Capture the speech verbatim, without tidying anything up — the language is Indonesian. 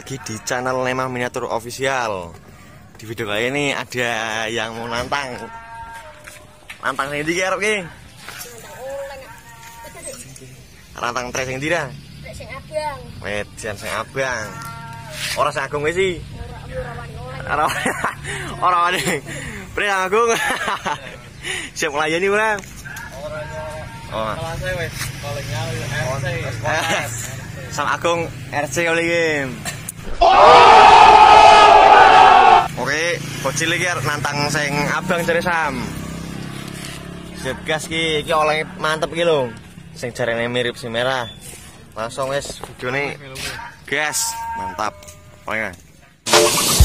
lagi di channel Lemah Miniatur Official. Di video kali ini ada yang mau nantang. Nantang sing ndi arep ki? Nantang trek sing ndi dah? Trek sing abang. Median sing abang. Ora sing agung wis iki. Ora Ora wani. Pri agung. Siap nglayani ora? Oh. Kelasnya wes, koleknya R C. Sama Agung R C kali ini. Oke, bocil iki nantang sing abang jare Sam. Siap gas ki, iki oleh mantep iki lho. Sing jarene mirip si merah. Langsung wis videone gas, mantap. Pokoke.